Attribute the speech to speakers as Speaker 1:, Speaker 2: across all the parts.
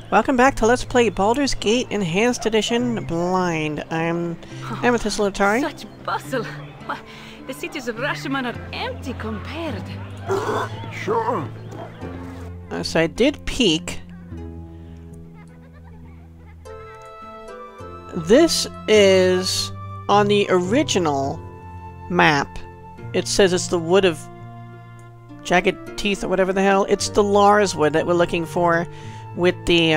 Speaker 1: Welcome back to Let's Play Baldur's Gate Enhanced Edition Blind. I'm Amethyst Lotari.
Speaker 2: Such bustle. Why, the cities of Rashomon are empty compared.
Speaker 3: Sure.
Speaker 1: So I did peek. This is on the original map. It says it's the wood of jagged teeth or whatever the hell. It's the Lars wood that we're looking for with the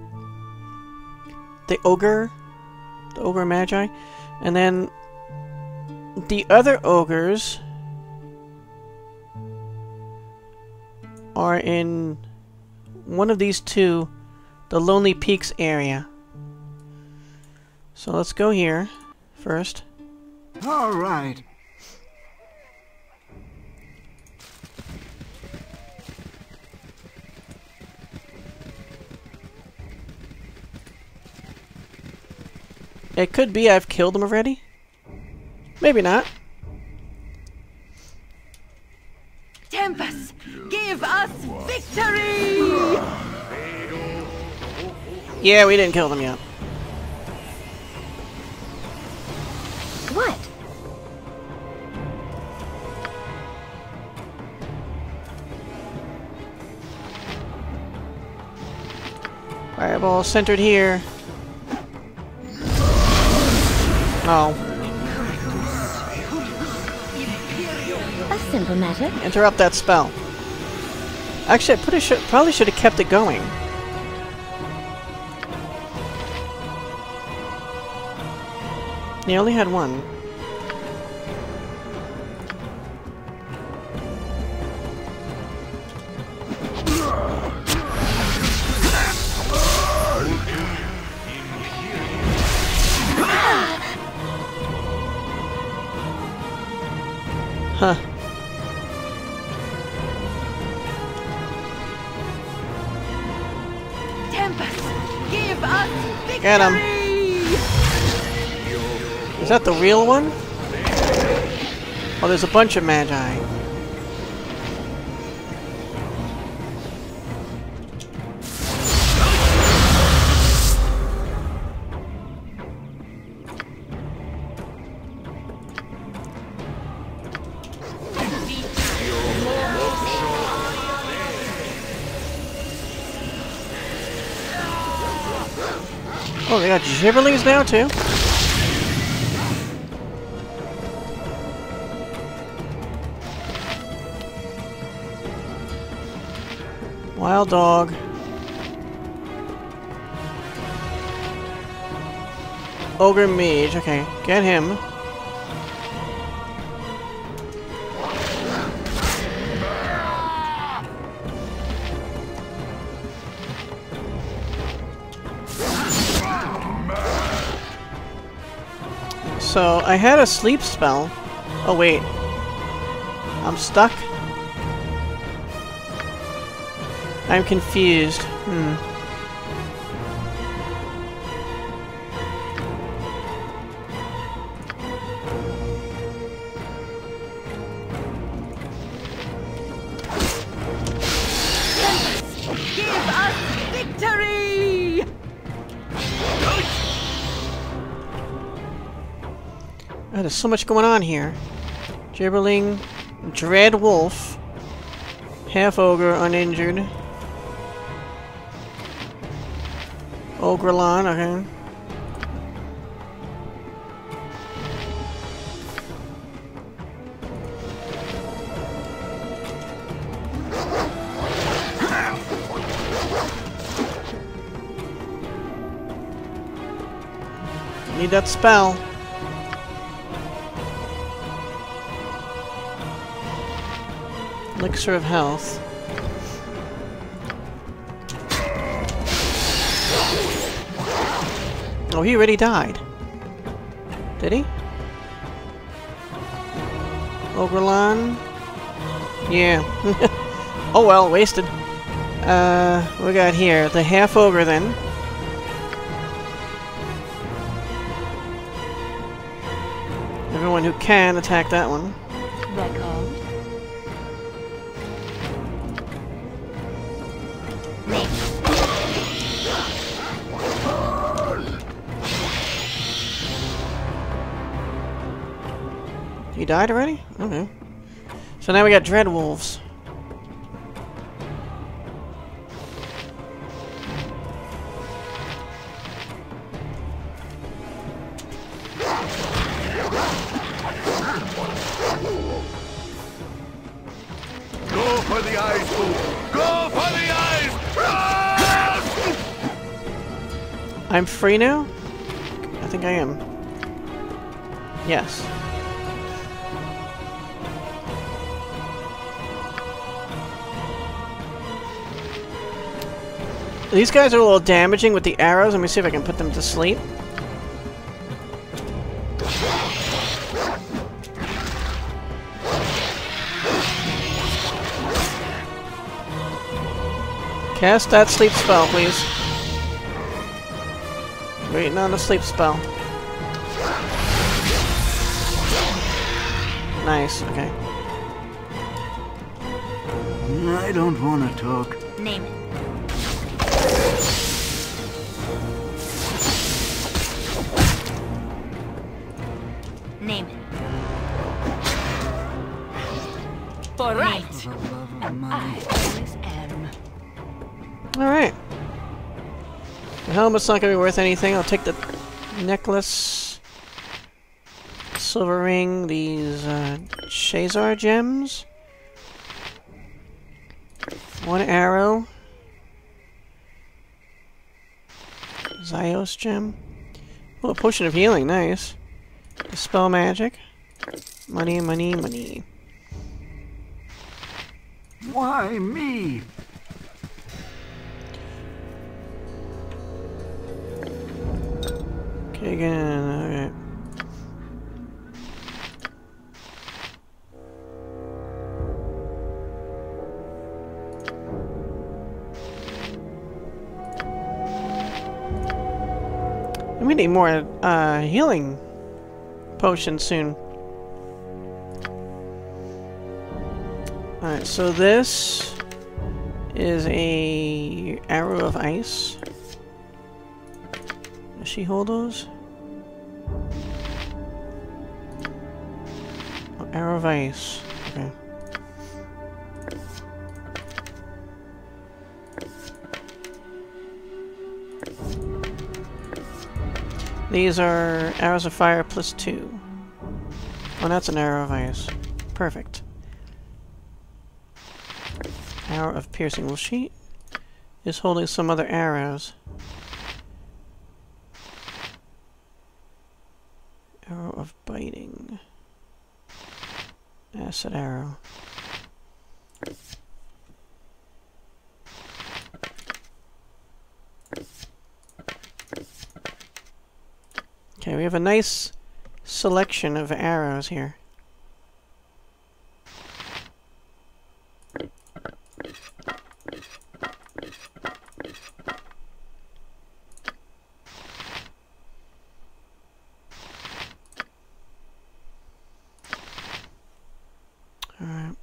Speaker 1: ogre magi. And then the other ogres are in one of these two, the Lonely Peaks area. So let's go here first.
Speaker 3: All right.
Speaker 1: It could be I've killed them already. Maybe not.
Speaker 2: Tempest, give us victory!
Speaker 1: Yeah, we didn't kill them yet.
Speaker 2: What?
Speaker 1: Fireball centered here. Oh.
Speaker 4: A simple matter.
Speaker 1: Interrupt that spell. Actually, I probably should have kept it going. You only had one. Huh.
Speaker 2: Tempest, give us victory!
Speaker 1: Get him. Is that the real one? Oh, there's a bunch of magi. Oh, they got gibberlings now too? Wild dog. Ogre mage, okay, get him. So, I had a sleep spell. Oh wait. I'm stuck? I'm confused.
Speaker 2: Give us victory!
Speaker 1: Oh, there's so much going on here. Gibberling, Dread Wolf, Half Ogre, uninjured. Ogrelon, okay. Need that spell. Elixir of health. Oh, he already died. Did he? Ogrelon? Yeah. Oh well, wasted. We got here the half ogre then. Everyone who can attack that one.
Speaker 4: Record.
Speaker 1: He died already? Okay. So now we got dread wolves.
Speaker 5: Go for the eyes, fool! Go for the eyes!
Speaker 1: I'm free now? I think I am. Yes. These guys are a little damaging with the arrows. Let me see if I can put them to sleep. Cast that sleep spell, please. Waiting on the sleep spell. Nice, okay.
Speaker 3: I don't want to talk.
Speaker 4: Name it. Name it.
Speaker 2: For right.
Speaker 3: For the love of money.
Speaker 2: Always am.
Speaker 1: Alright. The helmet's not gonna be worth anything. I'll take the necklace, silver ring, these Shazar gems, one arrow, Zyos gem, oh, a potion of healing, nice. Dispel magic, money, money, money.
Speaker 3: Why me?
Speaker 1: Okay, again, alright. We need more healing potions soon. Alright, so this is a arrow of ice. Does she hold those? Oh, arrow of ice. Okay. These are arrows of fire plus 2. Oh, that's an arrow of ice. Perfect. Arrow of piercing. Well, she is holding some other arrows. Arrow of biting. Acid arrow. Okay, we have a nice selection of arrows here. Alright.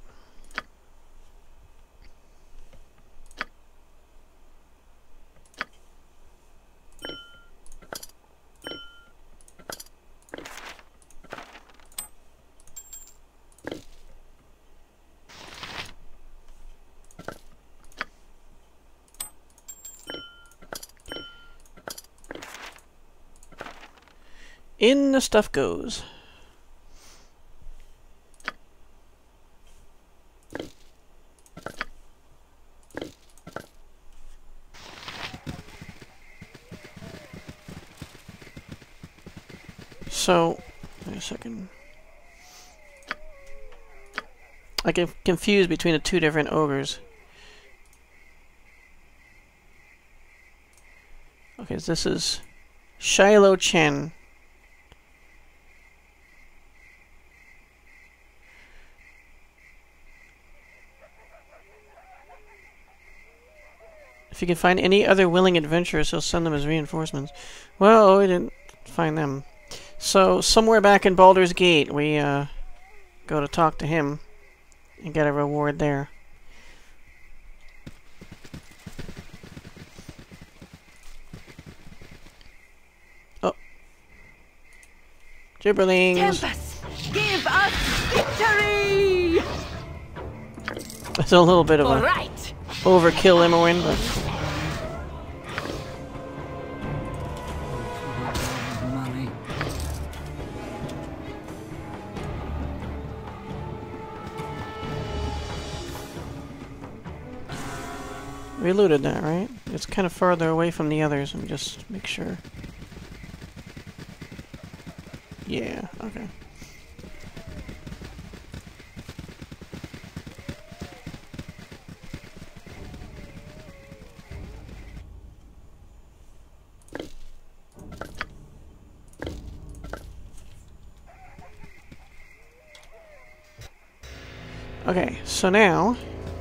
Speaker 1: In the stuff goes. So, wait a second. I get confused between the two different ogres. Okay, so this is Shiloh Chen. If you can find any other willing adventurers, he'll send them as reinforcements. Well, we didn't find them. So, somewhere back in Baldur's Gate, we go to talk to him and get a reward there. Oh. Gibberlings.
Speaker 2: Tempest! Give us victory!
Speaker 1: It's a little bit of
Speaker 2: All
Speaker 1: a
Speaker 2: right.
Speaker 1: overkill, Imoen, but
Speaker 3: Money.
Speaker 1: we looted that, right? It's kind of farther away from the others. Let me just make sure. Yeah, okay. Okay, so now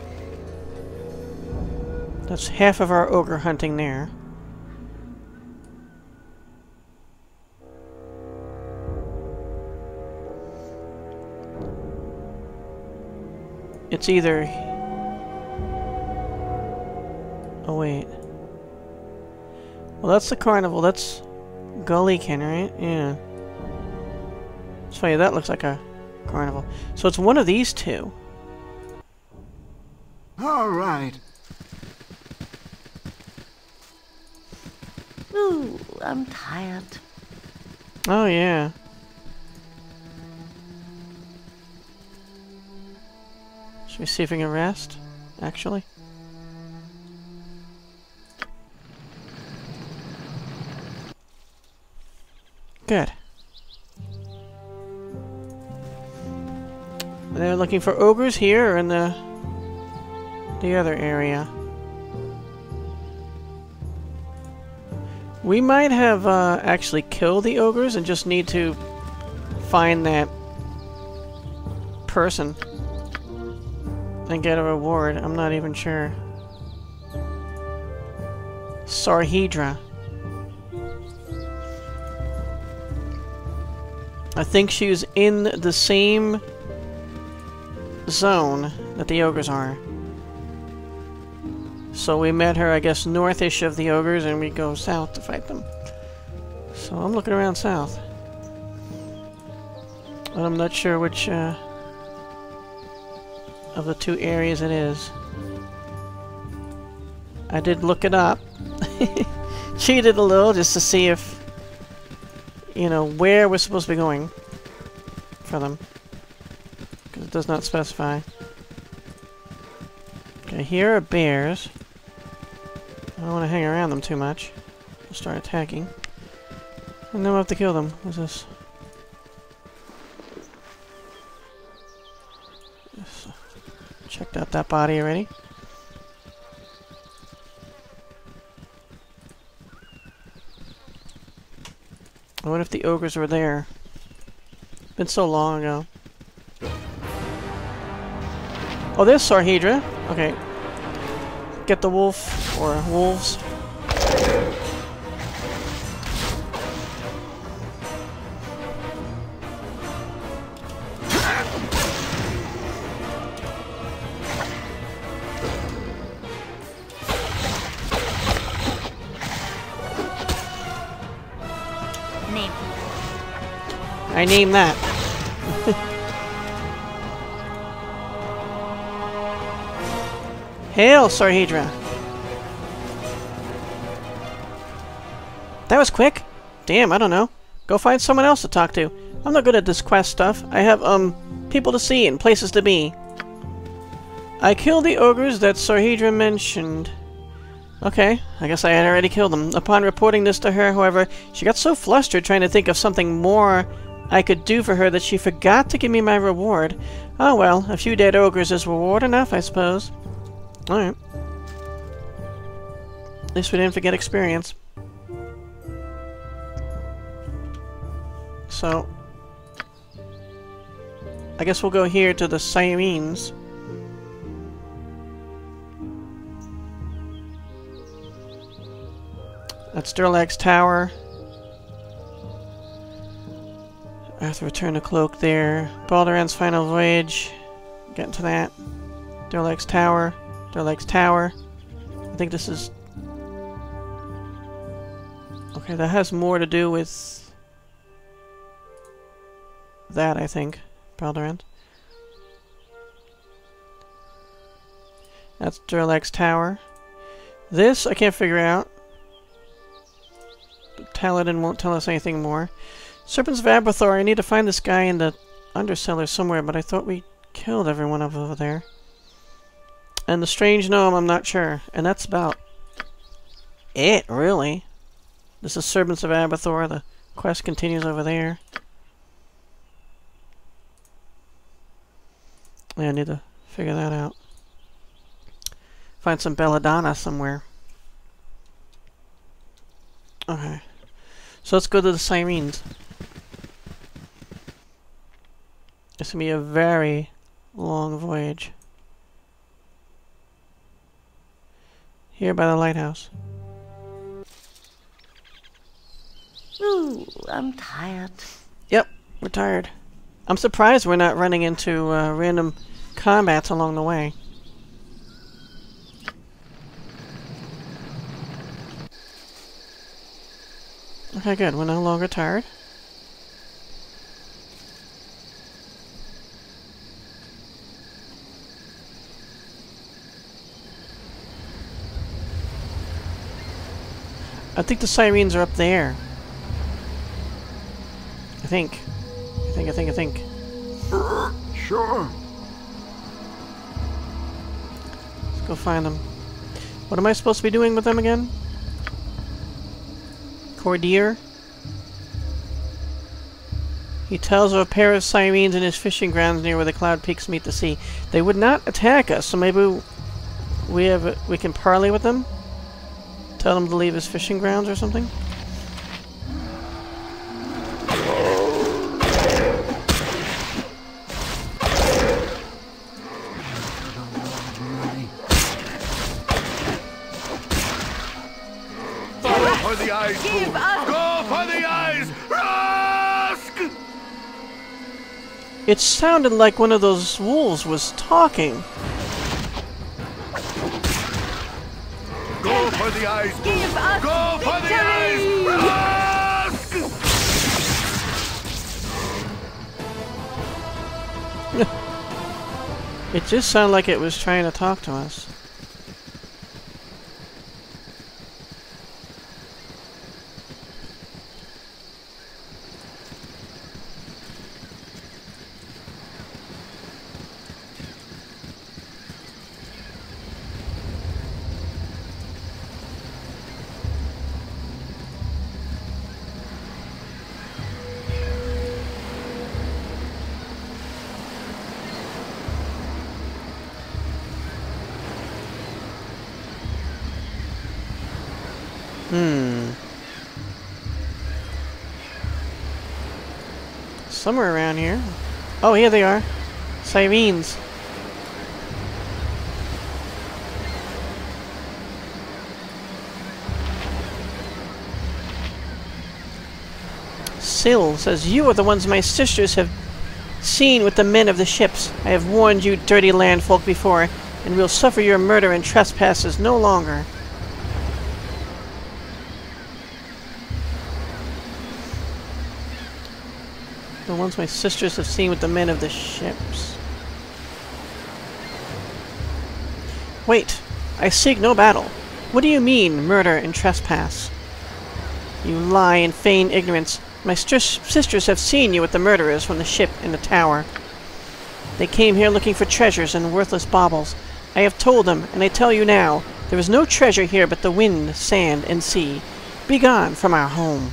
Speaker 1: that's half of our ogre hunting there. It's either... Oh, wait. Well, that's the carnival. That's Gullykin, right? Yeah. It's funny, that looks like a carnival. So it's one of these two.
Speaker 3: All right.
Speaker 4: Ooh, I'm tired.
Speaker 1: Oh, yeah. Should we see if we can rest, actually? Good. They're looking for ogres here or in the other area. We might have actually killed the ogres and just need to find that person and get a reward. I'm not even sure. Sarhedra. I think she was in the same zone that the ogres are. So we met her, I guess, northish of the ogres, and we go south to fight them. So I'm looking around south. But I'm not sure which of the two areas it is. I did look it up. Cheated a little just to see if, you know, where we're supposed to be going for them. Because it does not specify. Okay, here are bears. I don't want to hang around them too much. We'll start attacking. And then we'll have to kill them. What's this? Yes. Checked out that body already. I wonder if the ogres were there. Been so long ago. Oh, there's Sarhedra. Okay. Get the wolf, or wolves.
Speaker 4: Name.
Speaker 1: I name that. Hail, Sarhedra! That was quick. Damn, I don't know. Go find someone else to talk to. I'm not good at this quest stuff. I have, people to see and places to be. I killed the ogres that Sarhedra mentioned. Okay, I guess I had already killed them. Upon reporting this to her, however, she got so flustered trying to think of something more I could do for her that she forgot to give me my reward. Oh well, a few dead ogres is reward enough, I suppose. Alright. At least we didn't forget experience. So, I guess we'll go here to the Sirines. That's Durlag's Tower. I have to return the cloak there. Baldur's Final Voyage. Getting to that. Durlag's Tower. Durlag's Tower. I think this is... Okay, that has more to do with... that, I think. Baldur. That's Durlax's tower. This, I can't figure out. Taladin won't tell us anything more. Serpents of Abathor, I need to find this guy in the undercellar somewhere, but I thought we killed everyone over there. And the strange gnome, I'm not sure. And that's about it, really. This is Serpents of Abathor. The quest continues over there. Yeah, I need to figure that out. Find some belladonna somewhere. Okay. So let's go to the sirines. This will be a very long voyage. Here by the lighthouse.
Speaker 4: Ooh, I'm tired.
Speaker 1: Yep, we're tired. I'm surprised we're not running into random combats along the way. Okay, good. We're no longer tired. I think the sirens are up there. I think.
Speaker 3: Sure.
Speaker 1: Let's go find them. What am I supposed to be doing with them again? Cordier? He tells of a pair of sirens in his fishing grounds near where the cloud peaks meet the sea. They would not attack us, so maybe we can parley with them? Tell them to leave his fishing grounds or something?
Speaker 5: For the eyes, fool! Go for the eyes! Rusk!
Speaker 1: It sounded like one of those wolves was talking.
Speaker 5: Go for the eyes, fool! Go for the eyes! Rusk!
Speaker 1: It just sounded like it was trying to talk to us. Somewhere around here. Oh, here they are. Sirines. Syl says, "You are the ones my sisters have seen with the men of the ships. I have warned you, dirty landfolk, before, and will suffer your murder and trespasses no longer." The ones my sisters have seen with the men of the ships. Wait, I seek no battle. What do you mean, murder and trespass? You lie and feign ignorance. My sisters have seen you with the murderers from the ship in the tower. They came here looking for treasures and worthless baubles. I have told them, and I tell you now, there is no treasure here but the wind, sand, and sea. Begone from our home.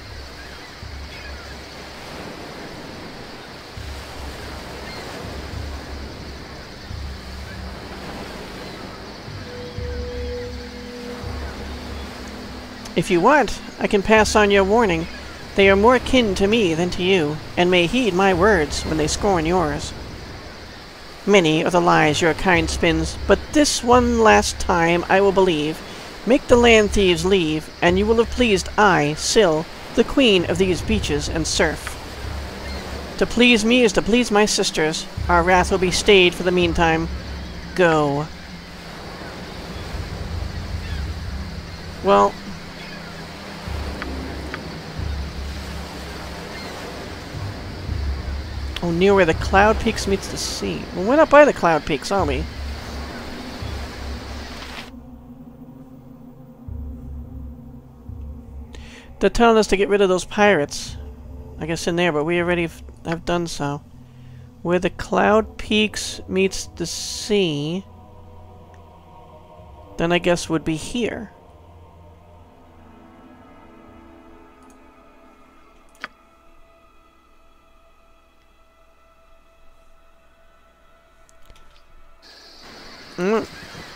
Speaker 1: If you want, I can pass on your warning. They are more kin to me than to you, and may heed my words when they scorn yours. Many are the lies your kind spins, but this one last time I will believe. Make the land thieves leave, and you will have pleased I, Syl, the queen of these beaches and surf. To please me is to please my sisters. Our wrath will be stayed for the meantime. Go. Well... Oh, near where the cloud peaks meets the sea. Well, we're not by the cloud peaks, are we? They're telling us to get rid of those pirates. I guess in there, but we already have done so. Where the cloud peaks meets the sea, then I guess would be here. Oh,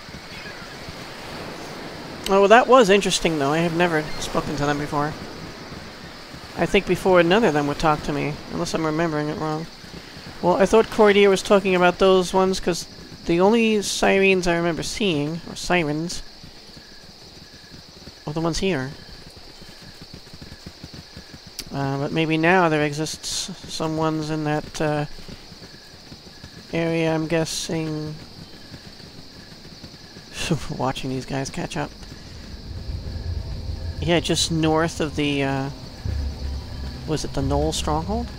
Speaker 1: well, that was interesting, though. I have never spoken to them before. I think before none of them would talk to me, unless I'm remembering it wrong. Well, I thought Cordia was talking about those ones, because the only sirines I remember seeing, or sirens, are the ones here. But maybe now there exists some ones in that area, I'm guessing. Watching these guys catch up. Yeah, just north of the, was it the Knoll Stronghold?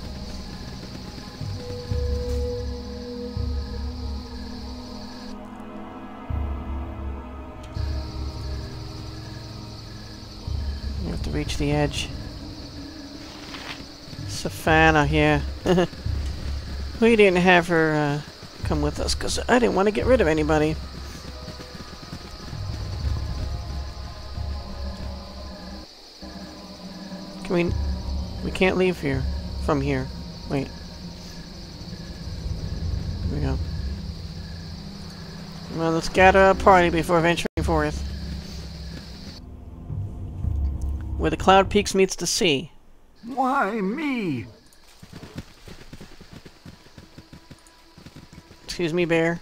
Speaker 1: You have to reach the edge. Savannah, yeah. We didn't have her, come with us, because I didn't want to get rid of anybody. We can't leave here. From here. Wait. Here we go. Well, let's gather a party before venturing forth. Where the cloud peaks meets the sea.
Speaker 3: Why me?
Speaker 1: Excuse me, bear.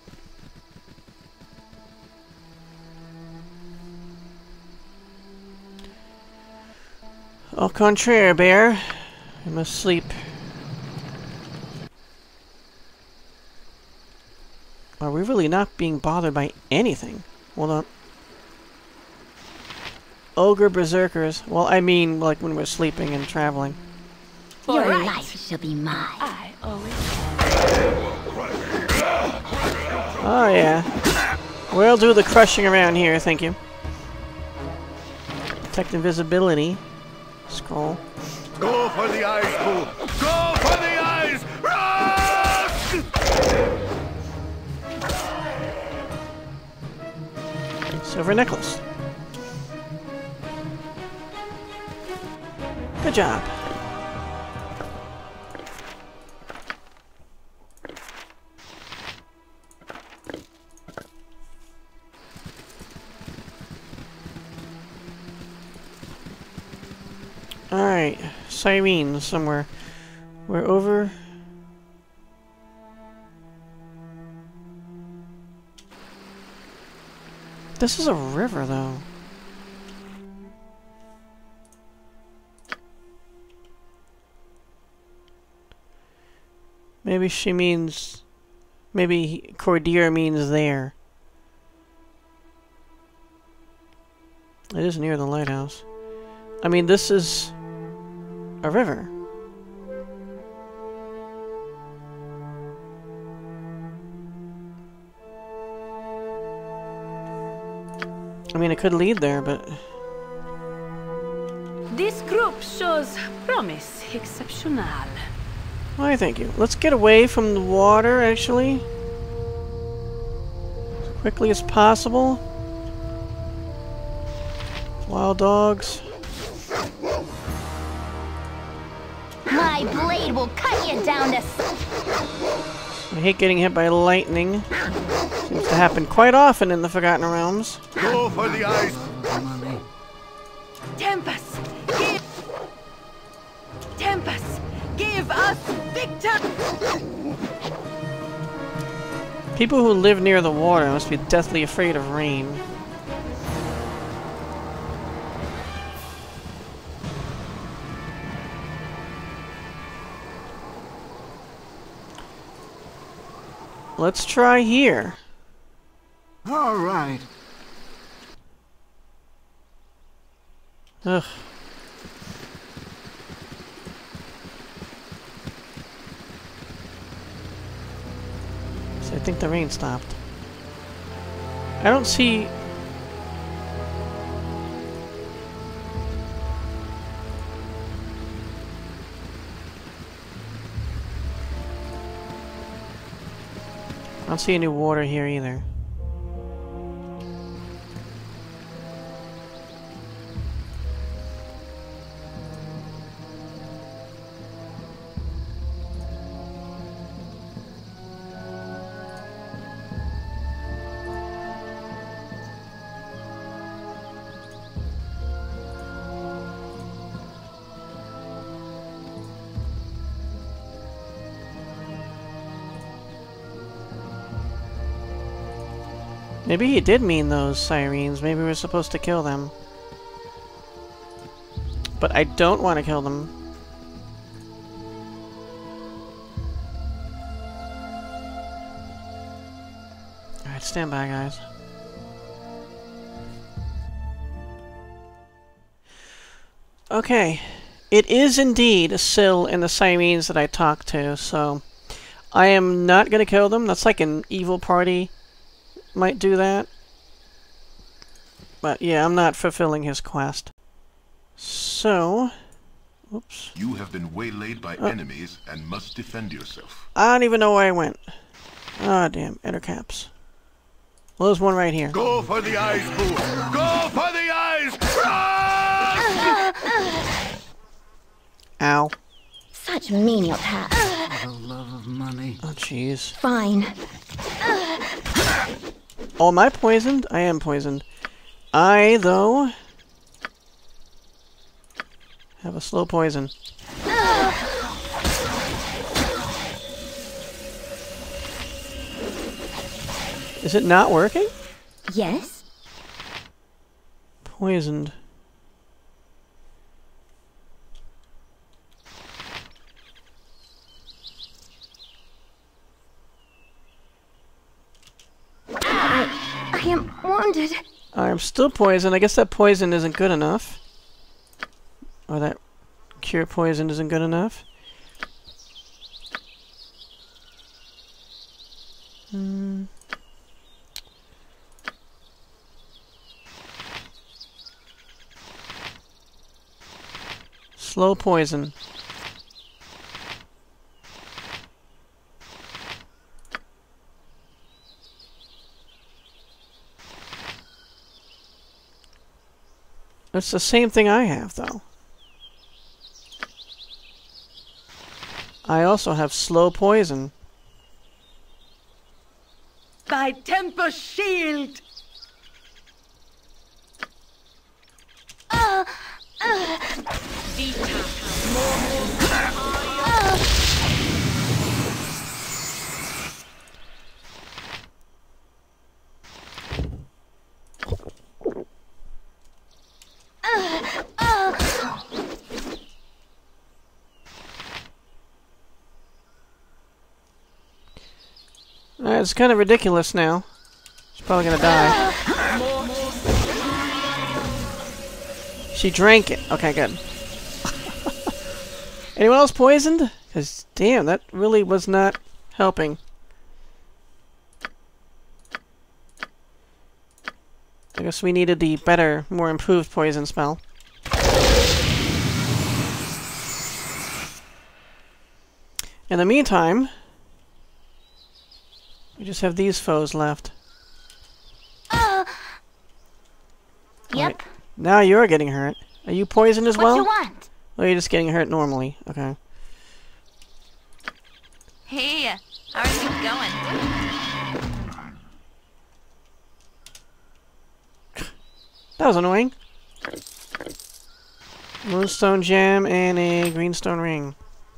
Speaker 1: Au contraire, bear. I must sleep. Are we really not being bothered by anything? Hold on. Ogre berserkers. Well, I mean, like when we're sleeping and traveling.
Speaker 4: Your
Speaker 2: Right.
Speaker 4: life shall be mine.
Speaker 2: I always.
Speaker 1: Oh, yeah. We'll do the crushing around here, thank you. Detect invisibility. Scroll.
Speaker 5: Go for the eyes, fool! Go for the eyes! Rush!
Speaker 1: Silver necklace. Good job. Alright, Sirine somewhere. We're over. This is a river, though. Maybe she means... Maybe Cordia means there. It is near the lighthouse. I mean, this is... a river. I mean, it could lead there, but...
Speaker 2: This group shows promise exceptional.
Speaker 1: Why, thank you. Let's get away from the water, actually. As quickly as possible. Wild dogs.
Speaker 4: My blade will cut you down to...
Speaker 1: I hate getting hit by lightning. Seems to happen quite often in the Forgotten Realms.
Speaker 5: Go for the eyes!
Speaker 3: Money.
Speaker 2: Tempest, give us victory.
Speaker 1: People who live near the water must be deathly afraid of rain. Let's try here.
Speaker 3: All right.
Speaker 1: Ugh. think the rain stopped. I don't see... I don't see any water here either. Maybe he did mean those sirines. Maybe we're supposed to kill them. But I don't want to kill them. Alright, stand by, guys. Okay. It is indeed Syl and the sirines that I talked to, so... I am not going to kill them. That's like an evil party might do that. But yeah, I'm not fulfilling his quest. So... Oops.
Speaker 5: You have been waylaid by enemies and must defend yourself.
Speaker 1: I don't even know where I went. Ah, damn. Enter caps. Well, there's one right here.
Speaker 5: Go for the eyes, Boo! Go for the eyes!
Speaker 1: Ow.
Speaker 4: Such menial tasks.
Speaker 3: For the love of money.
Speaker 1: Oh, jeez.
Speaker 4: Fine.
Speaker 1: Oh, am I poisoned? I am poisoned. I, though... have a slow poison. Is it not working?
Speaker 4: Yes?
Speaker 1: Poisoned.
Speaker 4: I am wounded.
Speaker 1: I'm still poisoned. I guess that poison isn't good enough. Or that cure poison isn't good enough. Slow poison. It's the same thing I have, though. I also have slow poison.
Speaker 2: Thy temper shield!
Speaker 1: It's kind of ridiculous now. She's probably gonna die. She drank it. Okay, good. Anyone else poisoned? Because, damn, that really was not helping. I guess we needed the better, more improved poison spell. In the meantime, we just have these foes left.
Speaker 4: Yep.
Speaker 1: Right. Now you're getting hurt. Are you poisoned as well?
Speaker 4: What you want?
Speaker 1: Or are you just getting hurt normally? Okay.
Speaker 6: Hey, how are things going?
Speaker 1: That was annoying. Moonstone gem and a greenstone ring.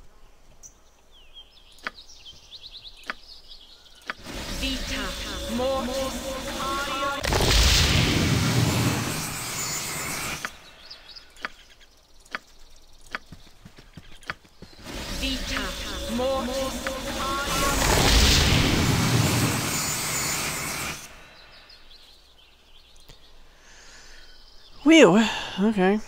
Speaker 1: Whew. Okay.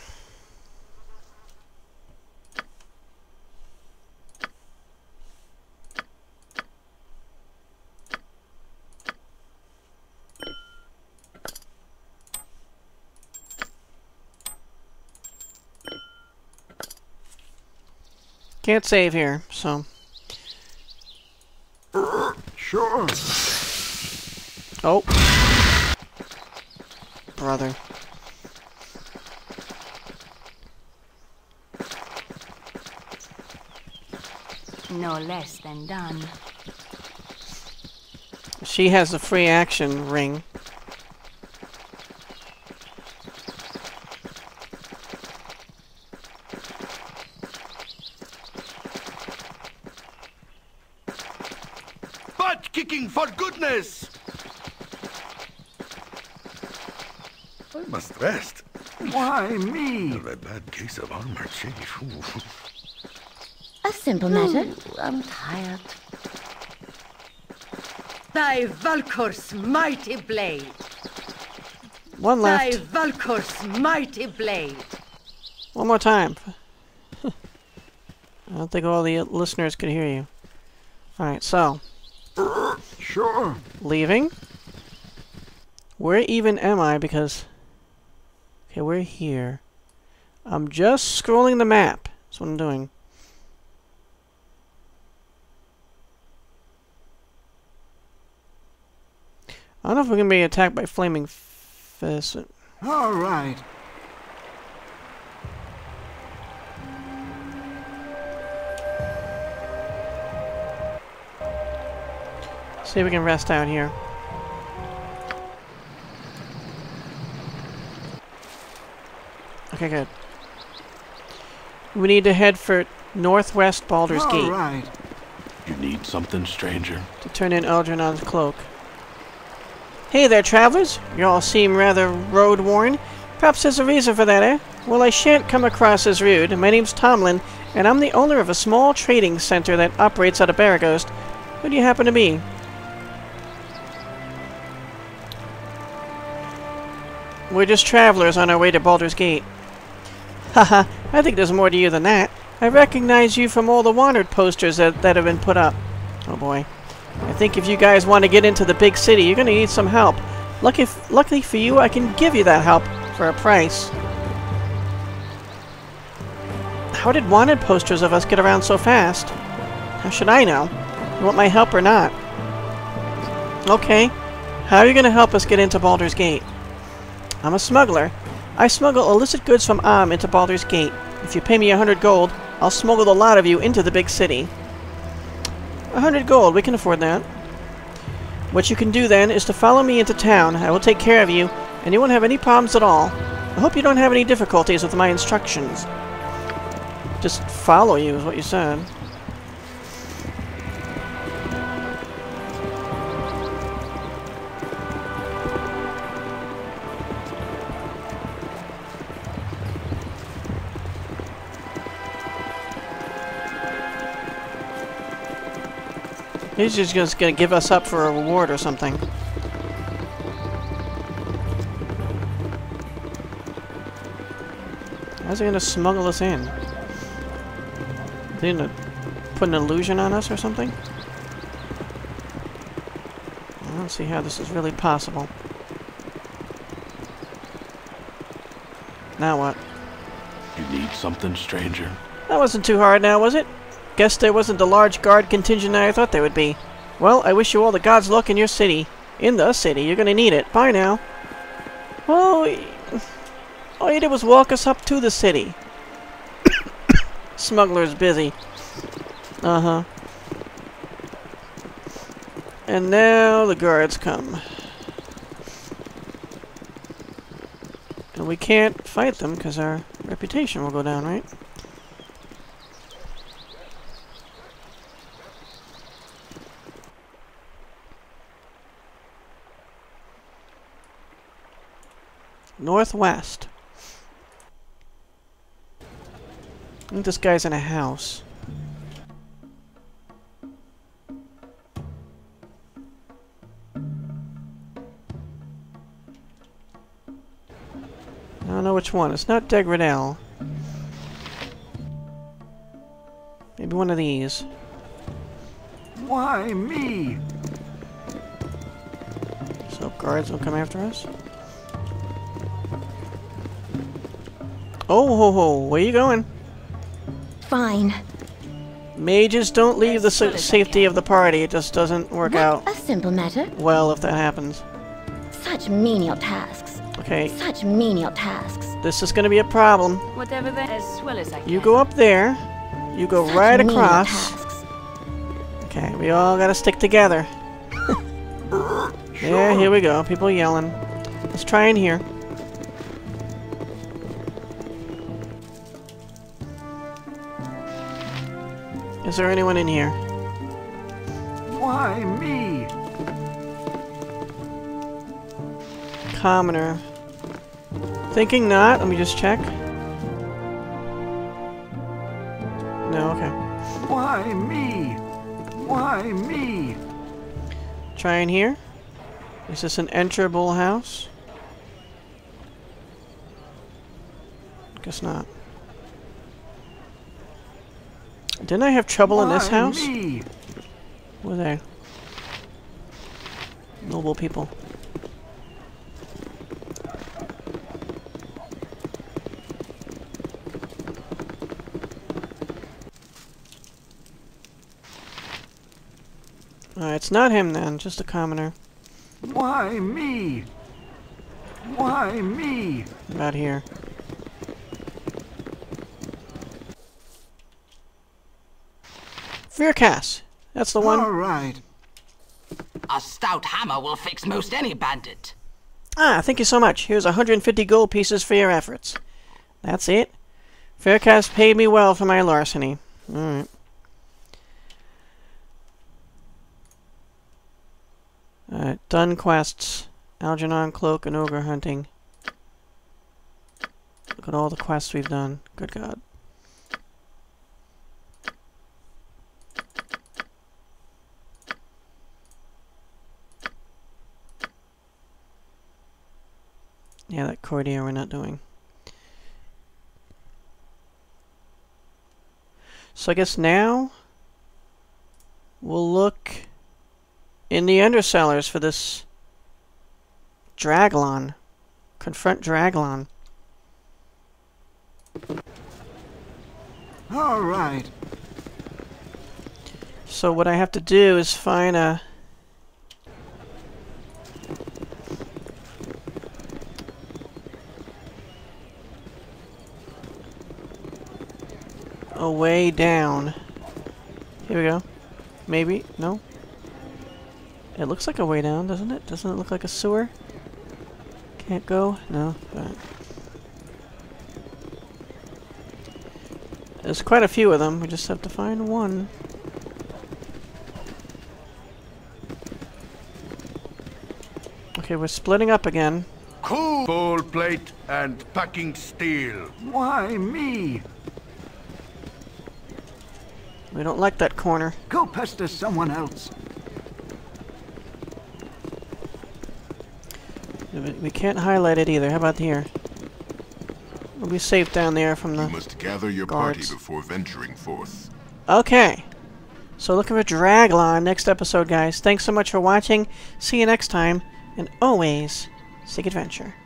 Speaker 1: Can't save here, so...
Speaker 3: Sure.
Speaker 1: Oh. Brother.
Speaker 2: No less than done.
Speaker 1: She has a free action ring.
Speaker 5: Butt kicking for goodness! I must rest.
Speaker 3: Why me?
Speaker 5: A bad case of armor, chief. Ooh.
Speaker 4: A simple matter. I'm tired.
Speaker 7: Thy Valkor's mighty blade.
Speaker 1: One
Speaker 7: Thy
Speaker 1: left.
Speaker 7: Valkor's mighty blade.
Speaker 1: One more time. I don't think all the listeners could hear you. Alright, so.
Speaker 3: Sure.
Speaker 1: Leaving. Where even am I? Because... Okay, we're here. I'm just scrolling the map. That's what I'm doing. I don't know if we're going to be attacked by flaming fists.
Speaker 3: All right.
Speaker 1: See if we can rest out here. Okay, good. We need to head for northwest Baldur's Gate
Speaker 3: All right.
Speaker 5: You need something, stranger?
Speaker 1: to turn in Eldrinon's cloak. Hey there, travelers! You all seem rather road-worn. Perhaps there's a reason for that, eh? Well, I shan't come across as rude. My name's Tomlin, and I'm the owner of a small trading center that operates out of Baragost. Who do you happen to be? We're just travelers on our way to Baldur's Gate. Haha, I think there's more to you than that. I recognize you from all the wanted posters that have been put up. Oh boy. I think if you guys want to get into the big city, you're going to need some help. Luckily for you, I can give you that help for a price. How did wanted posters of us get around so fast? How should I know? You want my help or not? Okay. How are you going to help us get into Baldur's Gate? I'm a smuggler. I smuggle illicit goods from Am into Baldur's Gate. If you pay me 100 gold, I'll smuggle a lot of you into the big city. 100 gold, we can afford that. What you can do then is to follow me into town. I will take care of you, and you won't have any problems at all. I hope you don't have any difficulties with my instructions. Just follow you is what you said. He's just gonna give us up for a reward or something. How's he gonna smuggle us in? Is he gonna put an illusion on us or something? I don't see how this is really possible. Now what?
Speaker 5: You need something, stranger?
Speaker 1: That wasn't too hard now, was it? Guess there wasn't the large guard contingent I thought there would be. Well, I wish you all the gods luck in your city. In the city, you're gonna need it. Bye now. Well, all you did was walk us up to the city. Smuggler's busy. Uh-huh. And now the guards come. And we can't fight them because our reputation will go down, right? Northwest. I think this guy's in a house. I don't know which one. It's not Degradel. Maybe one of these.
Speaker 3: Why me?
Speaker 1: So guards will come after us. Oh ho ho, where you going?
Speaker 4: Fine.
Speaker 1: Mages don't leave the safety of the party. It just doesn't work out
Speaker 4: A simple matter.
Speaker 1: well if that happens.
Speaker 4: Such menial tasks.
Speaker 1: Okay,
Speaker 4: Such menial tasks.
Speaker 1: this is going to be a problem.
Speaker 2: Whatever that, as well as I can.
Speaker 1: You go up there. You go
Speaker 4: Such
Speaker 1: right
Speaker 4: menial
Speaker 1: across.
Speaker 4: tasks.
Speaker 1: Okay, we all gotta stick together. Yeah, here we go. People yelling. Let's try in here. Is there anyone in here?
Speaker 3: Why me?
Speaker 1: Commoner. Thinking not. Let me just check. No, okay.
Speaker 3: Why me? Why me?
Speaker 1: Try in here. Is this an enterable house? Guess not. Didn't I have trouble in this
Speaker 3: Why
Speaker 1: house?
Speaker 3: me?
Speaker 1: Who were they? Noble people. It's not him then, just a commoner.
Speaker 3: Why me? Why me?
Speaker 1: About here. Fearcast! That's the one.
Speaker 3: All right.
Speaker 8: A stout hammer will fix most any bandit.
Speaker 1: Ah, thank you so much. Here's 150 gold pieces for your efforts. That's it. Faircast paid me well for my larceny. Alright. Done quests. Algernon cloak and ogre hunting. Look at all the quests we've done. Good God. Yeah, that courtier we're not doing. So I guess now we'll look in the undercellars for this Draglon. Confront Draglon.
Speaker 3: All right.
Speaker 1: So what I have to do is find a way down. Here we go. Maybe? No? It looks like a way down, doesn't it? Doesn't it look like a sewer? Can't go? No? Alright. There's quite a few of them. We just have to find one. Okay, we're splitting up again.
Speaker 5: Cool. Bowl plate and packing steel.
Speaker 3: Why me?
Speaker 1: We don't like that corner.
Speaker 3: Go pester someone else.
Speaker 1: We can't highlight it either. How about here? We'll be safe down there from the
Speaker 9: You must gather your
Speaker 1: guards.
Speaker 9: party before venturing forth.
Speaker 1: Okay. So looking for Draglon next episode, guys. Thanks so much for watching. See you next time. And always, seek adventure.